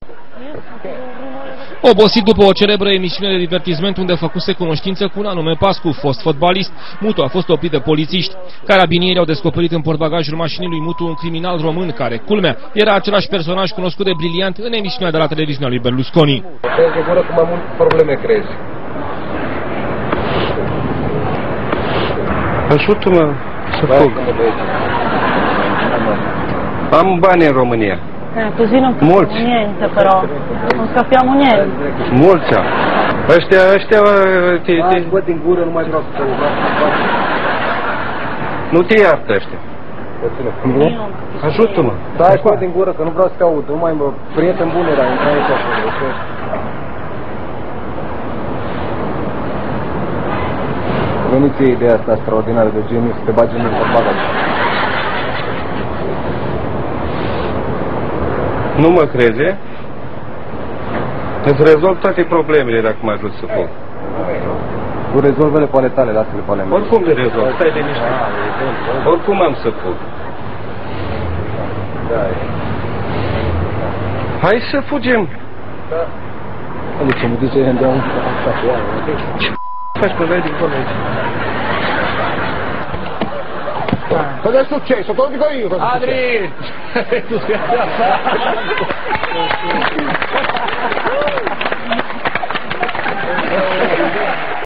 Obosit după o celebră emisiune de divertisment unde făcuse cunoștință cu un anume Pascu, fost fotbalist, Mutu a fost oprit de polițiști. Carabinieri au descoperit în portbagajul mașinii lui Mutu un criminal român care, culmea, era același personaj cunoscut de Briliant în emisiunea de la televiziunea lui Berlusconi. De gură cu mai multe probleme crezi. Ajută-mă să fug. Am bani în România. Così non Molti. facciamo niente però, non scappiamo niente. Mulți am. Ăștia Hai, bă, din gură, nu mai vreau să te aud. nu te iartă ăștia. Ajută-mă. Stai, bă, din gură, că nu vreau să te aud. Nu mai, mă, prieten bun era, intra aici acolo. Veniți ideea asta extraordinară de geniu să te bagi în bagaj. Nu mă crezi? Îți rezolv toate problemele dacă mă ajut să fug. Tu rezolvele pe ale tale, lasă-le pe ale mele. Oricum le rezolv, stai liniștit. Oricum am să fug. Hai să fugim. Adică mă duce în de-a asta cu oameni. Faci pe noi din acolo aici. Cosa è successo? Te lo dico io cosa è successo. Adri!